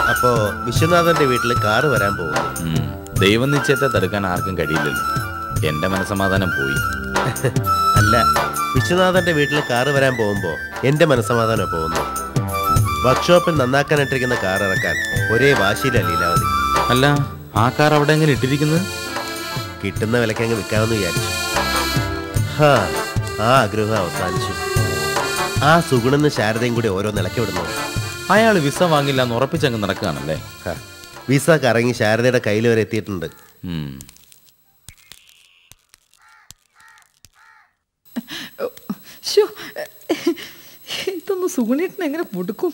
അപ്പോ വിശ്വനാഥന്റെ വീട്ടിൽ കാറ് വരാൻ പോകുന്നു. ദൈവം നിശ്ചയത്തെ തടുക്കാൻ ആർക്കും കഴിയില്ലല്ലോ. എന്റെ മനസ്സമാധാനം പോയി. അല്ല, വിശ്വനാഥന്റെ വീട്ടിൽ കാറ് വരാൻ പോകുമ്പോ എന്റെ മനസ്സമാധാനം പോകുന്നു. വർക്ക്ഷോപ്പിൽ നന്നാക്കാനിട്ടിരിക്കുന്ന കാർ ഇറക്കാൻ ഒരേ വാശിയില്ല ലീലാവതി. അല്ല, ആ കാർ അവിടെ എങ്ങനെ ഇട്ടിരിക്കുന്നത്? കിട്ടുന്ന വിലക്ക് അങ്ങ് വിൽക്കാമെന്ന് വിചാരിച്ചു. ആ ആഗ്രഹം അവസാനിച്ചു. ആ സുഗുണെന്ന് ശാരദയും കൂടി ഓരോ നിലയ്ക്ക് വിടുന്നു. അയാൾ വിസ വാങ്ങില്ല എന്ന് ഉറപ്പിച്ചങ്ങ് നടക്കുകയാണല്ലേ? വിസ കറങ്ങി ശാരദയുടെ കയ്യിൽ വരെ എത്തിയിട്ടുണ്ട്. ഇതൊന്ന് സുഗുണേട്ടൻ എങ്ങനെ കൊടുക്കും?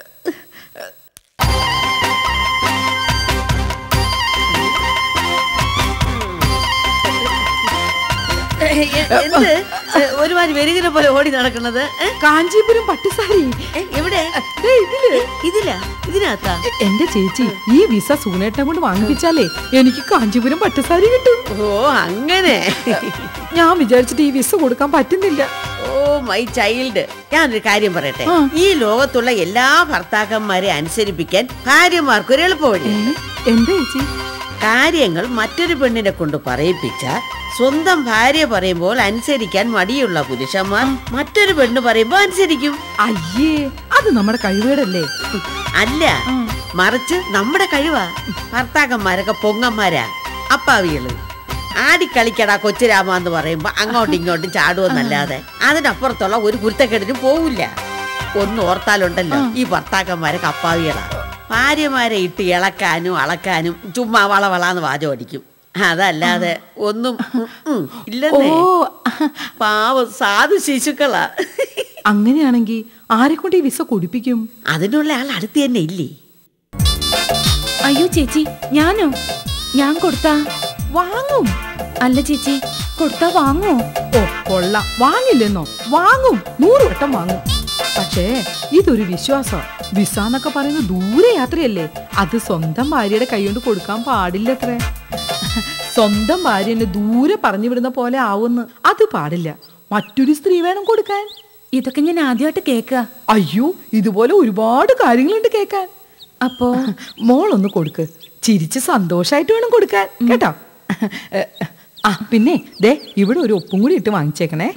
ഒരുമാതിരി വെരുകിനെ പോലെ ഓടി നടക്കുന്നത്. കാഞ്ചീപുരം പട്ടുസാരി എവിടെ? ഇതിനകത്താ? എന്റെ ചേച്ചി, ഈ വിസ സുഗുണേട്ടനെ കൊണ്ട് വാങ്ങിപ്പിച്ചാലേ എനിക്ക് കാഞ്ചീപുരം പട്ടുസാരി കിട്ടും. ഓ അങ്ങനെ. ഞാൻ വിചാരിച്ചിട്ട് ഈ വിസ കൊടുക്കാൻ പറ്റുന്നില്ല. ഓ മൈ ചൈൽഡ്, ഞാനൊരു കാര്യം പറയട്ടെ. ഈ ലോകത്തുള്ള എല്ലാ ഭർത്താക്കന്മാരെ അനുസരിപ്പിക്കാൻ ഭാര്യമാർക്കൊരു എളുപ്പമില്ല. എന്താ ചേച്ചി? കാര്യങ്ങൾ മറ്റൊരു പെണ്ണിനെ കൊണ്ട് പറയിപ്പിച്ച സ്വന്തം ഭാര്യ പറയുമ്പോൾ അനുസരിക്കാൻ മടിയുള്ള പുരുഷന്മാർ മറ്റൊരു പെണ്ണ് പറയുമ്പോൾ അനുസരിക്കും. അയ്യേ, അത് നമ്മുടെ കഴിവേടല്ലേ? അല്ല, മറിച്ച് നമ്മുടെ കഴിവാ. ഭർത്താക്കന്മാരൊക്കെ പൊങ്ങന്മാരാ, അപ്പാവികള്. ആടിക്കളിക്കടാ കൊച്ചുരാമ എന്ന് പറയുമ്പോ അങ്ങോട്ടും ഇങ്ങോട്ടും ചാടുവെന്നല്ലാതെ അതിനപ്പുറത്തുള്ള ഒരു കുരുത്തക്കെടിനും പോവില്ല. ഒന്ന് ഓർത്താലുണ്ടല്ലോ, ഈ ഭർത്താക്കന്മാരൊക്കെ അപ്പാവികളാ. ഭാര്യമാരെ ഇട്ട് ഇളക്കാനും അളക്കാനും ചുമ്മാ വളവളാന്ന് വാചം അടിക്കും. അതല്ലാതെ ഒന്നും ഇല്ലെന്നേ. പാവം സാധു ശിശുക്കളാ. അങ്ങനെയാണെങ്കിൽ ആരെ കൊണ്ട് ഈ വിസ കുടിപ്പിക്കും? അതിനുള്ള ആൾ അടുത്ത് തന്നെ ഇല്ലേ? അയ്യോ ചേച്ചി, ഞാനോ? ഞാൻ കൊടുത്താ വാങ്ങും. അല്ല ചേച്ചി, കൊടുത്താ വാങ്ങോ? ഓ കൊള്ളാം, വാങ്ങില്ലെന്നോ? വാങ്ങും, 100 വട്ടം വാങ്ങും. പക്ഷേ ഇതൊരു വിശ്വാസം. വിസ എന്നൊക്കെ പറയുന്നത് ദൂരെ യാത്രയല്ലേ, അത് സ്വന്തം ഭാര്യയുടെ കൈകൊണ്ട് കൊടുക്കാൻ പാടില്ലത്രേ. സ്വന്തം ഭാര്യനെ ദൂരെ പറഞ്ഞു വിടുന്ന പോലെ ആവുന്നു. അത് പാടില്ല. മറ്റൊരു സ്ത്രീ വേണം കൊടുക്കാൻ. ഇതൊക്കെ ഞാൻ ആദ്യമായിട്ട് കേൾക്കുക. അയ്യോ, ഇതുപോലെ ഒരുപാട് കാര്യങ്ങളുണ്ട് കേൾക്കാൻ. അപ്പോ മോളൊന്ന് കൊടുക്ക്. ചിരിച്ച് സന്തോഷായിട്ട് വേണം കൊടുക്കാൻ, കേട്ടോ? ആ പിന്നെ ദേ, ഇവിടെ ഒരു ഒപ്പും കൂടി ഇട്ട് വാങ്ങിച്ചേക്കണേ.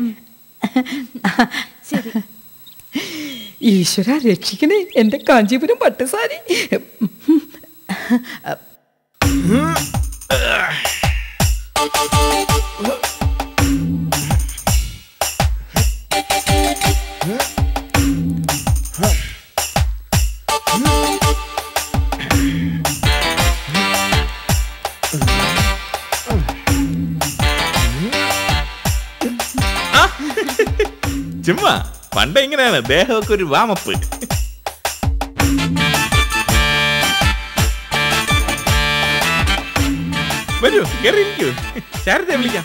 ശരി. ഈശ്വര രക്ഷിക്കണേ എന്റെ കാഞ്ചീപുരം പട്ടുസാരി. ചുമ്മാ പണ്ട് ഇങ്ങനെയാണ്, ദേഹമൊക്കെ ഒരു വാമപ്പ്. വരൂ, കേറിയിരിക്കൂ. ശാരദയെ വിളിക്കാം.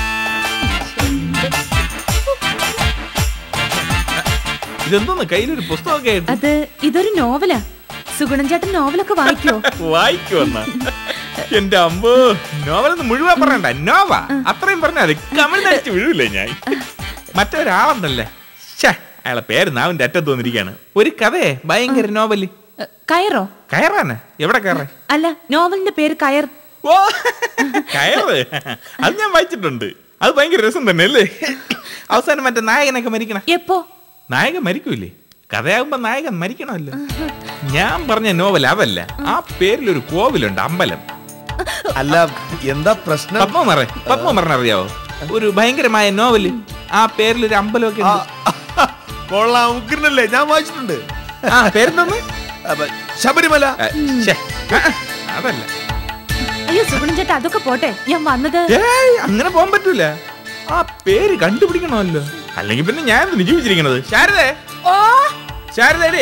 ഇതെന്തോന്ന് കയ്യിലൊരു പുസ്തകമൊക്കെ ആയിട്ട്? അത് ഇതൊരു നോവലാ. സുഗുണൻ ചേട്ടൻ നോവലൊക്കെ വായിക്കോ? വായിക്കുവന്ന എന്റെ അമ്പോ, നോവലൊന്ന് മുഴുവൻ പറയണ്ട, നോവ അത്രയും പറഞ്ഞാൽ കമിഴ്ന്നടിച്ച് വീഴൂലേ ഞാൻ. മറ്റൊരാളുണ്ടല്ലേ, അയാളെ പേര് നാവിന്റെ അറ്റത്ത് വന്നിരിക്കാണ്. ഒരു കഥയെ ഭയങ്കര നോവല്. കയറോ? കയറാണ്? എവിടെ കയറ? അല്ല, നോവലിന്റെ പേര് കയർ. ഓ കയറ്, അത് ഞാൻ വായിച്ചിട്ടുണ്ട്. അത് ഭയങ്കര രസം തന്നെ അല്ലേ? അവസാനം മറ്റേ നായകനൊക്കെ മരിക്കണം. എപ്പോ? നായകൻ മരിക്കൂലേ? കഥയാകുമ്പോ നായകൻ മരിക്കണമല്ലോ. ഞാൻ പറഞ്ഞ നോവൽ അതല്ല. ആ പേരിലൊരു കോവിലുണ്ട്, അമ്പലം. അല്ല, എന്താ പ്രശ്നം? പത്മമറൻ അറിയാവോ? ഒരു ഭയങ്കരമായ നോവല്. ആ പേരിലൊരു അമ്പലമൊക്കെ കൊള്ളാം, ഉഗ്രനല്ലേ? ഞാൻ വായിച്ചിട്ടുണ്ട്. ആ പേരെന്തോന്ന്? ശബരിമല. അതല്ല. അയ്യോ സുഗുണൻ ചേട്ടാ, അതൊക്കെ പോട്ടെ. ഞാൻ വന്നത് അങ്ങനെ പോകാൻ പറ്റൂല. ആ പേര് കണ്ടുപിടിക്കണമല്ലോ, അല്ലെങ്കിൽ പിന്നെ ഞാൻ ജീവിച്ചിരിക്കണത്. ശാരദേ, ശാരദേ,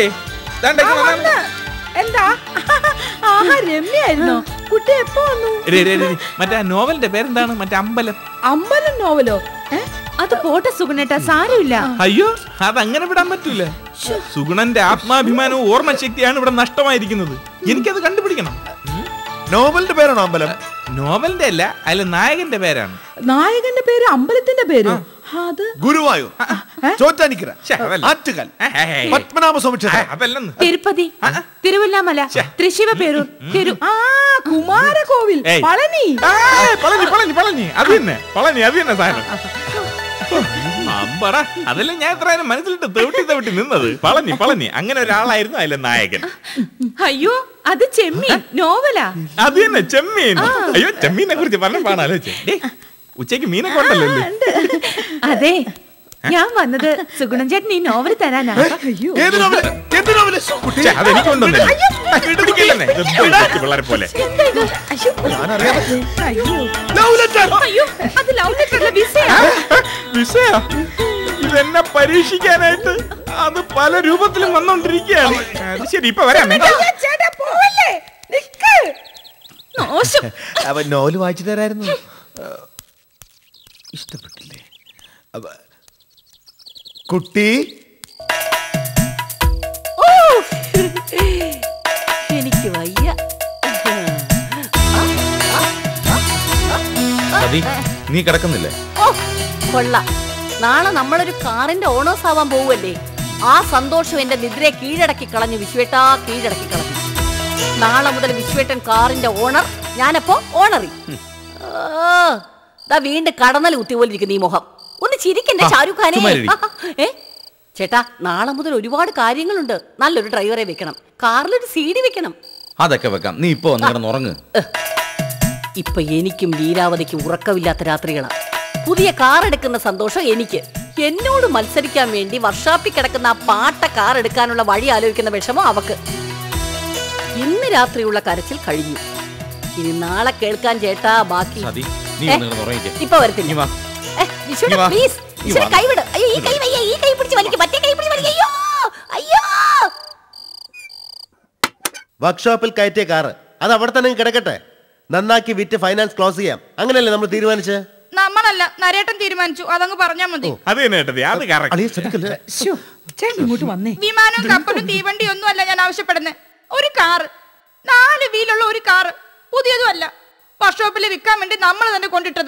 എന്താ രമ്യായിരുന്നോ കുട്ടി? എപ്പോ വന്നു? മറ്റേ നോവലിന്റെ പേരെന്താണ്? മറ്റേ അമ്പലം. അമ്പലം നോവലോ? അത് പോട്ടെ സുഗുണേട്ടാ, സാരമില്ല. അയ്യോ, അതങ്ങനെ വിടാൻ പറ്റൂല. സുഗുണന്റെ ആത്മാഭിമാനവും ഓർമ്മശക്തിയാണ് ഇവിടെ നഷ്ടമായിരിക്കുന്നത്. എനിക്കത് കണ്ടുപിടിക്കണം. നോവലിന്റെ പേരാണോ അമ്പലം? നോവലിന്റെ അല്ല, അതിൽ നായകന്റെ പേരാണ്. നായകന്റെ പേര് അമ്പലത്തിന്റെ പേര്? അത് ഗുരുവായൂർ, ചോറ്റാനിക്കര, ആറ്റുകാൽ, പത്മനാഭസ്വാമി ക്ഷേത്രം. അതല്ലെന്ന്. തിരുപ്പതി, തിരുവല്ല തിരുവല്ലാമല, തൃശ്ശിവ പേരൂർ, ആ കുമാരകോവിൽ, ഏയ്. പളനി. പളനി അത് തന്നെ സാധനം. അമ്പടാ, അതെല്ലാം ഞാൻ എത്ര മനസ്സിലിട്ട് തെവിട്ടി നിന്നത്. പളനി അങ്ങനെ ഒരാളായിരുന്നു അതിലെ നായകൻ. അയ്യോ അത് ചെമ്മീൻ നോവലാ. അത് തന്നെ ചെമ്മീൻ. അയ്യോ ചെമ്മീനെ കുറിച്ച് പറഞ്ഞ ആലോചിച്ചേ. ഉച്ചക്ക് മീനൊക്കെ ഉണ്ടല്ലോ അല്ലേ? അതെ, ഞാൻ വന്നത് സുഗുണൻ ചേട്ടൻ ഈ നോവൽ തരാനാ. അതെനിക്ക് പിള്ളേരെ പോലെ. അയ്യോ അത് ലവ് ലെറ്റർ അല്ല, വിസയാ. വിസയാ? ഇതെന്നെ പരീക്ഷിക്കാനായിട്ട് അത് പല രൂപത്തിലും വന്നോണ്ടിരിക്കുകയാണ്. അത് ശരി, ഇപ്പൊ വരാമേ. അവൻ നോവല് വായിച്ചു തരായിരുന്നു. ഇഷ്ടപ്പെട്ടില്ലേ കുട്ടി? എനിക്ക് വയ്യ. നീ കിടക്കുന്നില്ലേ? ഓ കൊള്ളാം. നാളെ നമ്മളൊരു കാറിന്റെ ഓണേഴ്സ് ആവാൻ പോവല്ലേ. ആ സന്തോഷം എന്റെ നിദ്രയെ കീഴടക്കി കളഞ്ഞു വിശ്വേട്ടാ, കീഴടക്കി കളഞ്ഞു. നാളെ മുതൽ വിശ്വേട്ടൻ കാറിന്റെ ഓണർ, ഞാനപ്പോ ഓണറി. വീണ്ടും കടന്നൽ കുത്തിപോലിരിക്കുന്നു ഈ മുഖം. ഒന്ന് ചിരിക്കണ്ടേ ഷാരൂഖ് ഖാനെ? ചേട്ടാ, നാളെ മുതൽ ഒരുപാട് കാര്യങ്ങളുണ്ട്. നല്ലൊരു ഡ്രൈവറെ വെക്കണം, കാറിലൊരു CD വെക്കണം. അതൊക്കെ വെക്കാം. നീ ഇപ്പൊ ഉറങ്ങ്. ഇപ്പൊ എനിക്കും ലീലാവതിക്കും ഉറക്കമില്ലാത്ത രാത്രികളാ. പുതിയ കാർ എടുക്കുന്ന സന്തോഷം എനിക്ക്. എന്നോട് മത്സരിക്കാൻ വേണ്ടി വർഷാപ്പിൽ കിടക്കുന്ന ആ പാട്ട കാർ എടുക്കാനുള്ള വഴി ആലോചിക്കുന്ന വിഷമം അവക്ക്. ഇന്ന് രാത്രിയുള്ള കരച്ചിൽ കഴിഞ്ഞു. ഇനി നാളെ കേൾക്കാൻ ചേട്ടാ ബാക്കി. ഇപ്പൊ വരത്തില്ല. പ്ലീസ് കൈവിട്. അയ്യോ ഈ കൈ വയ്യ, ഈ കൈ പിടിച്ച് വലിക്കും, മറ്റേ കൈ പിടിച്ച് വലിക്കും. അയ്യോ അയ്യോ. വർക്ക്ഷോപ്പിൽ കയറ്റിയ കാറ് അത് അവിടെ തന്നെ കിടക്കട്ടെ. നന്നാക്കി വിറ്റ് ഫൈനാൻസ് ക്ലോസ് ചെയ്യാം. അങ്ങനെയല്ലേ നമ്മൾ തീരുമാനിച്ചത്? നമ്മളല്ല, നരേട്ടൻ തീരുമാനിച്ചു. അതങ്ങ് പറഞ്ഞാ മതി. ഇങ്ങോട്ട് വന്നേ. വിമാനവും കപ്പലും തീവണ്ടിയും ഒന്നും അല്ല ഞാൻ ആവശ്യപ്പെടുന്നത്. ഒരു കാറ്, 4 വീലുള്ള ഒരു കാറ്, പുതിയതും അല്ല, വർക്ക്ഷോപ്പിൽ വിൽക്കാൻ വേണ്ടി നമ്മൾ തന്നെ കൊണ്ടിട്ടത്.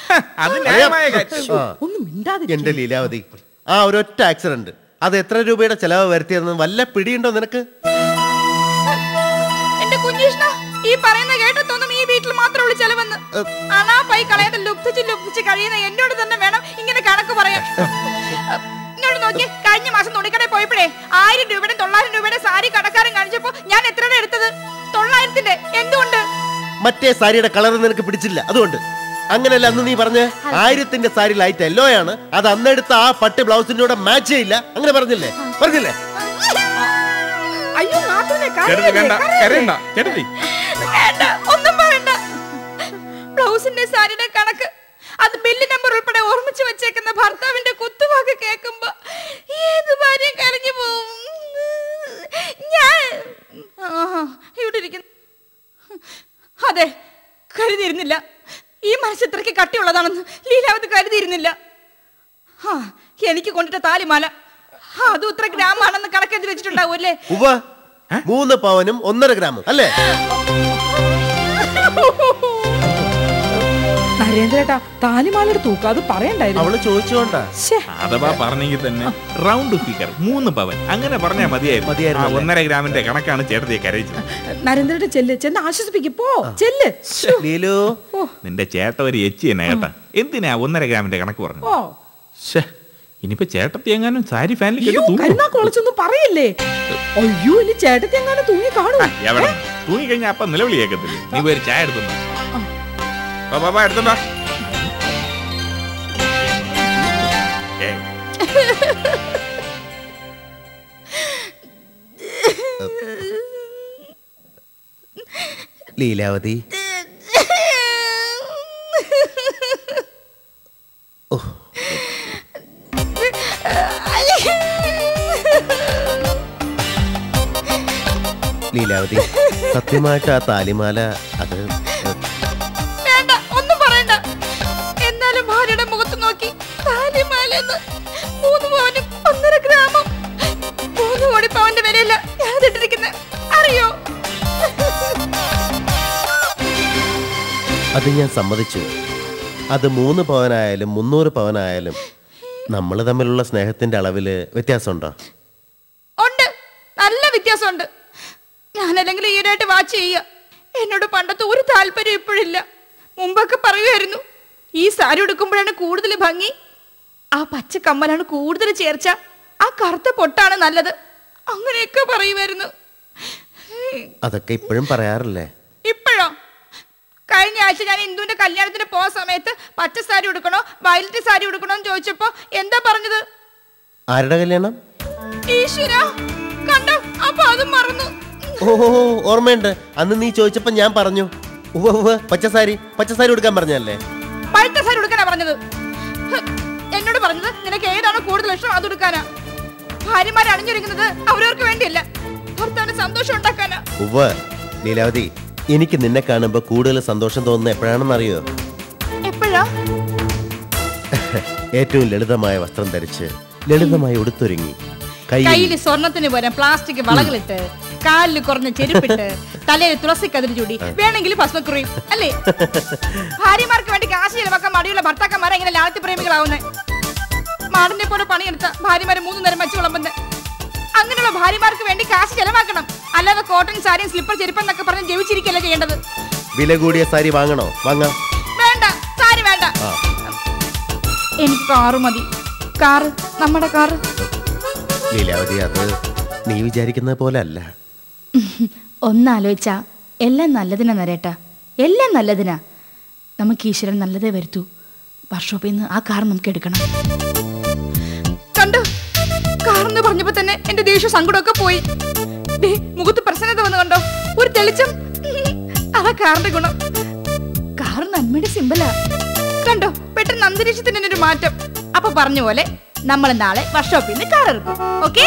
എന്റെ ലീലാവതി, ആ ഒരൊറ്റ ആക്സിഡന്റ് അത് എത്ര രൂപയുടെ ചെലവ് വരുത്തിയെന്ന് വല്ല പിടിയുണ്ടോ നിനക്ക്? എന്റെ കുഞ്ഞീഷ്ണ, ഈ പറയുന്ന കേട്ടതൊന്നും ഈ വീട്ടിൽ മാത്രമുള്ള ചെലവെന്ന്. അണാപ്പായി കളയാതെ ലുപ്തിച്ച് കഴിയുന്ന എന്നോട് തന്നെ വേണം ഇങ്ങനെ കണക്ക് പറയാൻ. എന്നോട് നോക്കിയേ, കഴിഞ്ഞ മാസം തുണിക്കടയിൽ പോയപ്പോഴേ 1000 രൂപയുടെ 900 രൂപയുടെ സാരി കടക്കാരൻ കാണിച്ചപ്പോ ഞാൻ എത്രയുടെ എടുത്തത്? 900-ന്റെ. എന്തുകൊണ്ട്? മറ്റേ സാരിയുടെ കളർ നിനക്ക് പിടിച്ചില്ല, അതുകൊണ്ട്. അങ്ങനെയല്ല അന്ന് നീ പറഞ്ഞ 1000-ന്റെ സാരി ലൈറ്റ് യെല്ലോ ആണ്, അത് അന്നെടുത്ത ആ പട്ട് ബ്ലൗസിന്റെ കൂടെ മാച്ച് ചെയ്യില്ല, അങ്ങനെ പറഞ്ഞില്ലേ? അയ്യോ ഒന്നും പറയണ്ട. ബ്ലൗസിന്റെ സാരിയുടെ കണക്ക്, അത് ബില്ല് നമ്പർ ഉൾപ്പെടെ ഓർമ്മിച്ച് വെച്ചേക്കുന്ന ഭർത്താവിന്റെ കുത്തുവാക്ക് കേൾക്കുമ്പോ ഏത് ഭാര്യ കരഞ്ഞു പോവും. ഞാൻ ഇവിടെ ഇരിക്കുന്നു. അതെ, കരുതിയിരുന്നില്ല ഈ മനസ്സിത്രയ്ക്ക് കട്ടിയുള്ളതാണെന്ന് ലീലാവതി കരുതിയിരുന്നില്ല. എനിക്ക് കൊണ്ടിട്ട താലിമാല അതും ഇത്ര ഗ്രാമാണെന്ന് കണക്കെഴുതി വെച്ചിട്ടുണ്ടാവും അല്ലേ? 3 പവനും 1.5 ഗ്രാമും അല്ലേ? നരേന്ദ്രേട്ടാ, താലിമാലയുടെ തൂക്കം അത് പറയണ്ടായിരുന്നു. അവള് ചോദിച്ചോണ്ടാ. അഥവാ പറഞ്ഞെങ്കിൽ തന്നെ റൗണ്ട് ഫിഗർ 3 പവൻ അങ്ങനെ പറഞ്ഞാൽ മതിയായിരുന്നു. 1.5 ഗ്രാമിന്റെ കണക്കാണ് ചേട്ടത്തിയെ കരയിച്ചത്. നരേന്ദ്രേട്ട ചെന്ന് ആശ്വസിപ്പിക്കോ. ചെല്ല്. നിന്റെ ചേട്ട ഒരു എച്ചി തന്നെ കേട്ടാ. എന്തിനാ 1.5 ഗ്രാമിന്റെ കണക്ക് പറഞ്ഞു? ഇനിയിപ്പോ ചേട്ടത്തി എങ്ങാനും സാരി ഫാനിൽ കൊളച്ചൊന്നും പറയല്ലേ. അയ്യോ, ഇനി ചേട്ടത്തി എങ്ങാനും തൂങ്ങി കാണും. എവിടെ തൂങ്ങി കഴിഞ്ഞാ അപ്പൊ നിലവിളി കേൾക്കത്തില്ലേ? നീ പോയി ചായ എടുത്തുണ്ടോ? എടുത്തോ. ലീലാവതി, ലീലാവതി, സത്യമായിട്ട് ആ താലിമാല അത് വേണ്ട, ഒന്നും പറയണ്ട. എന്നാലും ഭാര്യയുടെ മുഖത്ത് നോക്കി താലിമാല 3 പവനും 1.5 ഗ്രാമും 3 കോടി പവന്റെ വിലയല്ല ഞാനിട്ടിരിക്കുന്നത്, അറിയോ? അത് ഞാൻ സമ്മതിച്ചു. അത് 3 പവനായാലും 300 പവനായാലും നമ്മൾ തമ്മിലുള്ള സ്നേഹത്തിന്റെ അളവില് വ്യത്യാസമുണ്ടോ? ഉണ്ട്, നല്ല വ്യത്യാസമുണ്ട്. ഞാനല്ലെങ്കിൽ ഈരായിട്ട് വാച്ച് ചെയ്യുക. എന്നോട് പണ്ടത്തെ ഒരു താല്പര്യം ഇപ്പോഴില്ല. മുമ്പൊക്കെ പറയുമായിരുന്നു, ഈ സാരി ഉടുക്കുമ്പോഴാണ് കൂടുതൽ ഭംഗി, ആ പച്ച കമ്മലാണ് കൂടുതൽ ചേർച്ച, ആ കറുത്ത പൊട്ടാണ് നല്ലത്, അങ്ങനെയൊക്കെ പറയുമായിരുന്നു. അതൊക്കെ ഇപ്പോഴും പറയാറില്ലേ? ഇപ്പോഴോ? കഴിഞ്ഞ ആഴ്ച ഞാൻ ഇന്ദുവിന്റെ കല്യാണത്തിന് പോയ സമയത്ത് പച്ച സാരി ഉടുക്കണോ വയലറ്റ് സാരി ഉടുക്കണോ എന്ന് ചോദിച്ചപ്പോ എന്താ പറഞ്ഞത്? ആരുടെ കല്യാണം? ഈശ്വര, കണ്ടോ, അപ്പൊ അതും മറന്നു. ഓഹോ, ഓർമ്മയുണ്ട്. അന്ന് നീ ചോദിച്ചപ്പോ ഞാൻ പറഞ്ഞു പച്ചസാരി ഉടുക്കാൻ പറഞ്ഞല്ലേ? പഴുത്ത സാരി ഉടുക്കാനാ പറഞ്ഞത്. എന്നോട് പറഞ്ഞത് നിനക്ക് ഏതാണോ കൂടുതൽ ഇഷ്ടം അത് ഉടുക്കാനാ. ഭാര്യമാരെ അണിഞ്ഞൊരുങ്ങുന്നത് അവരവർക്ക് വേണ്ടിയല്ല, ഭർത്താവിന് സന്തോഷം ഉണ്ടാക്കാനാ. ലീലാവതി, എനിക്ക് നിന്നെ കാണുമ്പോ കൂടുതൽ സന്തോഷം തോന്നുന്നത് എപ്പോഴാണെന്ന് അറിയോ? എപ്പോഴാ? ഏറ്റവും ലളിതമായ വസ്ത്രം ധരിച്ച് ലളിതമായി ഉടുത്തൊരുങ്ങി, കയ്യിൽ സ്വർണത്തിന് പകരം പ്ലാസ്റ്റിക് വളകളിട്ട്, കാലിൽ കുറഞ്ഞ ചെരുപ്പിട്ട്, തലയിൽ തുളസി കതിരി ചൂടി, വേണമെങ്കിൽ ഭസ്മക്കുറിയും, അല്ലേ? ഭാര്യമാർക്ക് വേണ്ടി കാശ് ചിലവാക്കാൻ മടിയുള്ള ഭർത്താക്കന്മാരെ എങ്ങനെ ലാളിത്യ പ്രേമികളാവുന്നേ? മാടിനെ പോലെ പണിയെടുത്ത ഭാര്യമാരെ 3 നേരം വെച്ച് വിളമ്പുന്നത്. അങ്ങനെയുള്ള ഭാര്യമാർക്ക് വേണ്ടി കാശ് ചെലവാക്കണം, അല്ലാതെ കോട്ടൺ സാരിയും സ്ലിപ്പർ ചെരുപ്പെന്നൊക്കെ പറഞ്ഞ് ജയിച്ചിരിക്കല്ലേ ചെയ്യേണ്ടത്. വില കൂടിയ സാരി വാങ്ങണോ? വാങ്ങാം. വേണ്ട, സാരി വേണ്ട, എനിക്ക് കാറ് മതി. കാറ്, നമ്മുടെ കാറ്. ലീലാവതി, അത് നീ വിചാരിക്കുന്നത് പോലെ അല്ല. ഒന്നാലോചിച്ചാ എല്ലാം നല്ലതിനാ നരേട്ടാ, എല്ലാം നല്ലതിനാ. നമുക്ക് ഈശ്വരൻ നല്ലതേ വരുത്തൂ. വർക്ക്ഷോപ്പിൽ നിന്ന് ആ കാർ നമുക്ക് എടുക്കണം. കണ്ടോ, കാറെന്ന് പറഞ്ഞപ്പോ തന്നെ എന്റെ ദേഷ്യ സങ്കടമൊക്കെ പോയി. മുഖത്ത് പ്രസന്നത വന്ന് കണ്ടോ, ഒരു തെളിച്ചം. അതാ കാറിന്റെ ഗുണം. കാർ നന്മയുടെ സിമ്പലാ. കണ്ടോ, പെട്ടെന്ന് അന്തരീക്ഷത്തിന് ഒരു മാറ്റം. അപ്പൊ പറഞ്ഞ പോലെ നമ്മൾ നാളെ വർക്ക്ഷോപ്പിൽ നിന്ന് കാർ ഇറക്കും. ഓക്കെ?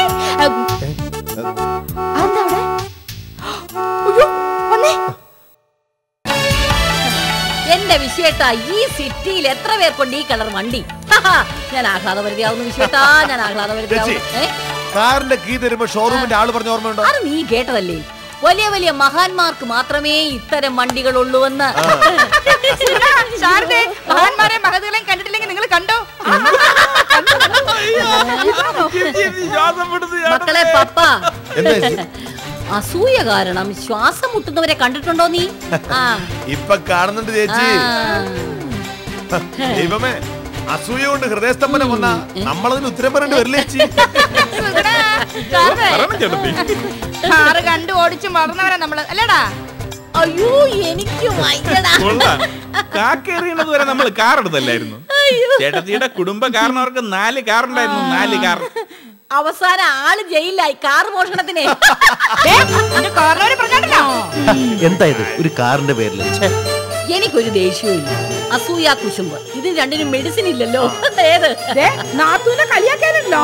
എന്റെ വിശ്വേട്ടാ, ഈ സിറ്റിയിൽ എത്ര പേർ കൊണ്ട് ഈ കളർ വണ്ടി? ഞാൻ ആഹ്ലാദപരിതയാവുന്നു വിശ്വേട്ടാ, ഞാൻ ആഹ്ലാദപരിതയാവുന്നു. കാറിന്റെ കീ തരുമ്പോ ഷോറൂമിന്റെ ആള് പറഞ്ഞ ഓർമ്മയുണ്ടോ? അത് നീ കേട്ടതല്ലേ, വലിയ വലിയ മഹാന്മാർക്ക് മാത്രമേ ഇത്തരം വണ്ടികളുള്ളൂവെന്ന്. മഹാന്മാരെ മഹതുകളെയും കണ്ടിട്ടില്ലെങ്കിൽ നിങ്ങൾ കണ്ടോ? മക്കളെ, പപ്പ അസൂയ കാരണം ശ്വാസം മുട്ടുന്നവരെ കണ്ടിട്ടുണ്ടോ നീ? ഇപ്പൊ കാണുന്നുണ്ട് ചേച്ചി. ദൈവമേ, അസൂയ കൊണ്ട് ഹൃദയസ്തംഭനം വന്നാ നമ്മളതിന് ഉത്തരം പറയേണ്ടി വരില്ലേ ചേച്ചി? കാറ് കണ്ടു ഓടിച്ചും വളർന്നവരാ നമ്മള്, അല്ലേടാ? അയ്യോ, എനിക്ക് കാക്കേറിയണത് വരെ നമ്മൾ കാർ എടുത്തല്ലായിരുന്നു. ചേട്ടത്തിയുടെ കുടുംബ കാരണവർക്ക് 4 കാറുണ്ടായിരുന്നു, 4 കാർ. അവസാനം ആള് ജയിലായി കാർ മോഷണത്തിന്. എന്താ ഇത്, ഒരു കാറിന്റെ പേരിൽ? എനിക്കൊരു ദേഷ്യവും ഇല്ല, അസൂയ കുശുമ്പ്, ഇത് രണ്ടിനും മെഡിസിൻ ഇല്ലല്ലോ. ഏത് നാത്തൂനെ കളിയാക്കാനല്ലോ.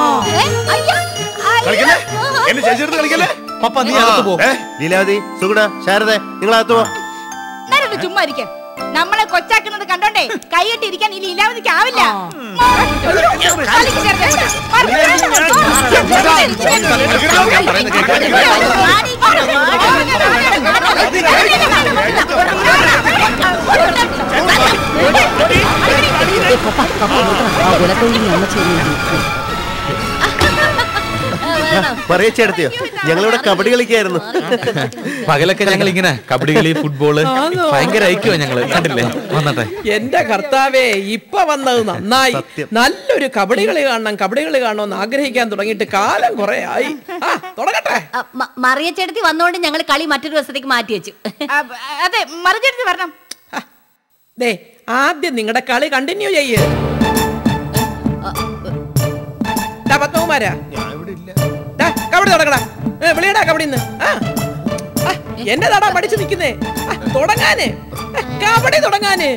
ലീലാവതി, സുഗുണ, ശാരദ, നിങ്ങളകത്ത് പോ. ചുമ്മാ ഇരിക്കാം. നമ്മളെ കൊച്ചാക്കുന്നത് കണ്ടോണ്ടേ കൈയിട്ടിരിക്കാൻ ഈ ലീലാവതിക്ക് ആവില്ല. പറയച്ചെടുത്തിയോ? ഞങ്ങളിവിടെ കബഡി കളിക്കായിരുന്നു. പകലൊക്കെ ഞങ്ങൾ ഇങ്ങനെ കബഡി കളി, ഫുട്ബോള്, ഭയങ്കര ഐക്യമാണ് ഞങ്ങള്. കണ്ടില്ലേ? വന്നട്ടെ. എന്റെ കർത്താവേ, ഇപ്പൊ വന്നത് നന്നായി. നല്ലൊരു കബഡി കളി കാണണമെന്ന് ആഗ്രഹിക്കാൻ തുടങ്ങിയിട്ട് കാലം കുറെ ആയി. തുടങ്ങട്ടെ. മറിയച്ചേട്ടത്തി വന്നോണ്ട് ഞങ്ങൾ കളി മറ്റൊരു ദിവസത്തേക്ക് മാറ്റി വെച്ചു. അതെ, മറിയച്ചേട്ടത്തി വരണം. ദേ, ആദ്യം നിങ്ങളുടെ കളി കണ്ടിന്യൂ ചെയ്യേ. പത്മകുമാരാ, കബഡി തുടങ്ങടാ. വിളിയടാ കബഡിന്ന്. എന്റെ തടാ പഠിച്ചു നിക്കുന്നേ. തുടങ്ങാന്, കബഡി തുടങ്ങാന്.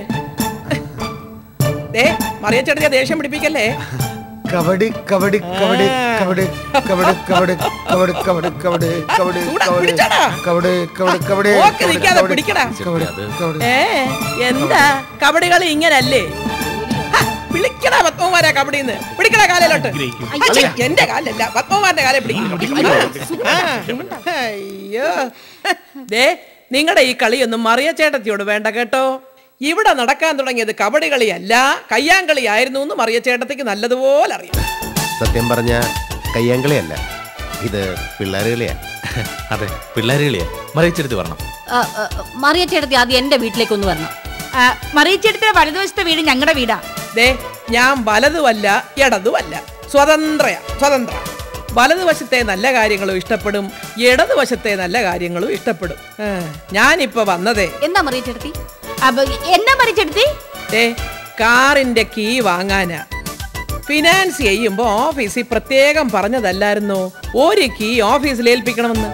ദേ, മറിയച്ചേട്ടത്തിയെ ദേഷ്യം പിടിപ്പിക്കല്ലേ. കബഡി കബഡി കബഡി കബഡി കബഡി കബഡി കബഡി കബഡി കബഡി കബഡി കബഡി കബഡി കബഡി നിൽക്കാതെ പിടിക്കടാ. എന്താ കബഡി കളി ഇങ്ങനല്ലേ? വിളിക്കടാ പത്മകുമാരാ കബഡിന്ന്. പിടിക്കടാ കാലിലോട്ട്. എന്റെ കാലല്ല, പത്മകുമാരന്റെ കാലെ പിടിക്കും. അയ്യോ, ദേ, നിങ്ങളുടെ ഈ കളിയൊന്നും മറിയച്ചേട്ടത്തിയോട് വേണ്ട കേട്ടോ. ഇവിടെ നടക്കാൻ തുടങ്ങിയത് കബഡി കളിയല്ല, കയ്യാങ്കളി ആയിരുന്നു എന്ന് മറിയച്ചേട്ടത്തിക്ക് നല്ലതുപോലെ അറിയാം. സത്യം പറഞ്ഞ കയ്യാങ്കളിയല്ല, ഇത് പിള്ളേരുകളിയാ. അതെ പിള്ളേരുകളിയാ മറിയിച്ചെടുത്ത് വരണം. മറിയ ചേട്ടത്തി ആദ്യം എന്റെ വീട്ടിലേക്ക് ഒന്ന് വരണം. മറിയിച്ചെടുത്ത വലതുവശത്തെ വീട് ഞങ്ങളുടെ വീടാ. ദേ ഞാൻ വലതുമല്ല ഇടതുമല്ല, സ്വതന്ത്ര. വലതുവശത്തെ നല്ല കാര്യങ്ങളും ഇഷ്ടപ്പെടും, ഇടതുവശത്തെ നല്ല കാര്യങ്ങളും ഇഷ്ടപ്പെടും. ഞാനിപ്പോ വന്നതേ എന്താ മറിയ ചേട്ടത്തി? എന്നാ മറിയിച്ചെടുത്തി? ദേ കാറിന്റെ കീ വാങ്ങാനാ. ഫിനാൻസ് ചെയ്യുമ്പോ ഓഫീസിൽ പ്രത്യേകം പറഞ്ഞതല്ലായിരുന്നോ ഒരു കീ ഓഫീസിൽ ഏൽപ്പിക്കണമെന്ന്?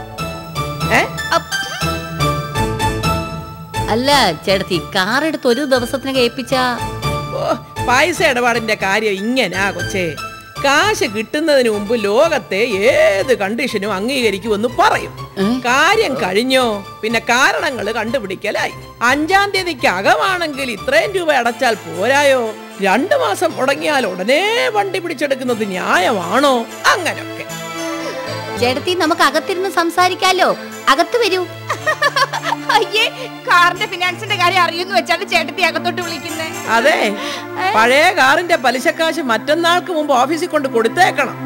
അല്ല ചേട്ടത്തി, കാർ എടുത്ത് ഒരു ദിവസത്തിനൊക്കെ ഏൽപ്പിച്ച പൈസ ഇടപാടിന്റെ കാര്യം ഇങ്ങനാ കൊച്ചേ. കാശ് കിട്ടുന്നതിന് മുമ്പ് ലോകത്തെ ഏത് കണ്ടീഷനും അംഗീകരിക്കുമെന്ന് പറയും. കാര്യം കഴിഞ്ഞോ പിന്നെ കാരണങ്ങൾ കണ്ടുപിടിക്കലായി. 5-ാം തീയതിക്ക് അകമാണെങ്കിൽ ഇത്രയും രൂപ അടച്ചാൽ പോരായോ? 2 മാസം മുടങ്ങിയാൽ ഉടനെ വണ്ടി പിടിച്ചെടുക്കുന്നത് ന്യായമാണോ? അങ്ങനൊക്കെ. ചേട്ടത്തി നമുക്ക് അകത്തിരുന്ന് സംസാരിക്കാലോ, അകത്ത് വരൂ. അയ്യേ, കാറിന്റെ ഫിനാൻസിന്റെ കാര്യം അറിയുന്നു വെച്ചാണ് ചേട്ടത്തി അകത്തോട്ട് വിളിക്കുന്നത്. അതെ, പഴയ കാറിന്റെ പലിശക്കാശ് മറ്റന്നാൾക്ക് മുമ്പ് ഓഫീസിൽ കൊണ്ട് കൊടുത്തേക്കണം.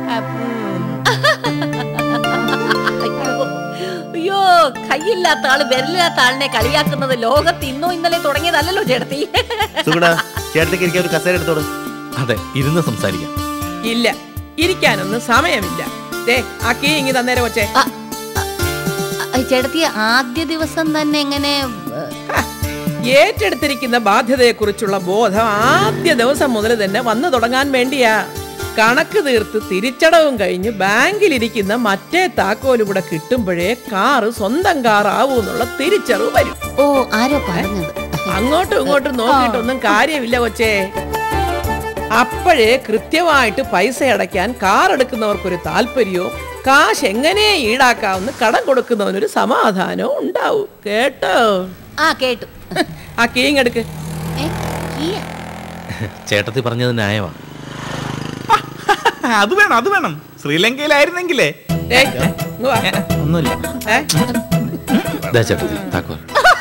അയ്യോ, കൈയില്ലാത്ത ആള് വിരലില്ലാത്ത ആളിനെ കളിയാക്കുന്നത് ലോകത്ത് ഇന്നോ ഇന്നലെ തുടങ്ങിയതല്ലോ ചേട്ടത്തി. ചേട്ടത്തിക്ക് ഒരു കസേര എടുത്തോളൂ. അതെ, ഇരുന്ന് സംസാരിക്കാം. ഇല്ല, ഇരിക്കാനൊന്നും സമയമില്ല. ആ കീ ഇങ്ങി തന്നേരെ കൊച്ചേ. ചേട്ടത്തി ആദ്യ ദിവസം തന്നെ എങ്ങനെ? ഏറ്റെടുത്തിരിക്കുന്ന ബാധ്യതയെ കുറിച്ചുള്ള ബോധം ആദ്യ ദിവസം മുതൽ തന്നെ വന്നു തുടങ്ങാൻ വേണ്ടിയാ. കണക്ക് തീർത്ത് തിരിച്ചടവും കഴിഞ്ഞ് ബാങ്കിലിരിക്കുന്ന മറ്റേ താക്കോല് കൂടെ കിട്ടുമ്പോഴേ കാറ് സ്വന്തം കാർ ആവൂന്നുള്ള തിരിച്ചറിവ് വരും. ഓ, ആരോ പറഞ്ഞത്. അങ്ങോട്ടും ഇങ്ങോട്ടും നോക്കിയിട്ടൊന്നും കാര്യമില്ല കൊച്ചേ. അപ്പോഴേ കൃത്യമായിട്ട് പൈസ അടയ്ക്കാൻ കാർ എടുക്കുന്നവർക്കൊരു താല്പര്യവും കാശ് എങ്ങനെ ഈടാക്കാവുന്ന കടം കൊടുക്കുന്നവനൊരു സമാധാനവും ഉണ്ടാവും. കേട്ടോ? ആ കേട്ടു. ആ കീങ് എടുക്ക്. ചേട്ടത്തി പറഞ്ഞത് ന്യായമാണ്. അത് വേണം. ശ്രീലങ്കയിലായിരുന്നെങ്കിലേ. ഒന്നുമില്ല. ചേട്ടത്തി താക്കോൽ.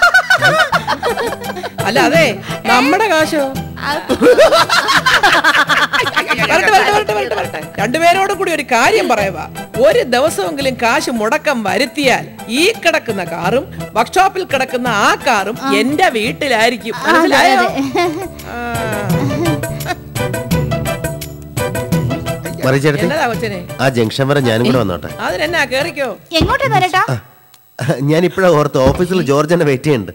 അല്ല, അതെ നമ്മുടെ കാശോ? രണ്ടുപേരോടും കൂടി ഒരു കാര്യം പറയുക. ഒരു ദിവസമെങ്കിലും കാശ് മുടക്കം വരുത്തിയാൽ ഈ കിടക്കുന്ന കാറും വർക്ക്ഷോപ്പിൽ കിടക്കുന്ന ആ കാറും എന്റെ വീട്ടിലായിരിക്കും. മനസ്സിലായോ? എന്നതാ കൊച്ചനെ? ആ ജംഗ്ഷൻ വരെ ഞാനും കൂടെ വന്നോട്ടെ. അതിനെന്നാ കേറിക്കോ. എങ്ങോട്ടാ തരട്ടാ? ഞാൻ ഇപ്പഴാ ഓർത്ത് ഓഫീസിൽ ജോർജ് എന്നെ വെയിറ്റ് ചെയ്യുന്നുണ്ട്.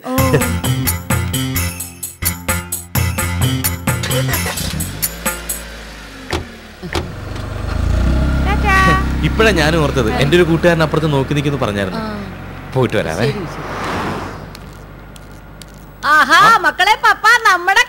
ഇപ്പഴാ ഞാനും ഓർത്തത്. എന്റെ ഒരു കൂട്ടുകാരൻ അപ്പുറത്ത് നോക്കി നിൽക്കുന്നു പറഞ്ഞായിരുന്നു. പോയിട്ട് വരാവേ. ആഹാ മക്കളെ, പപ്പ നമ്മുടെ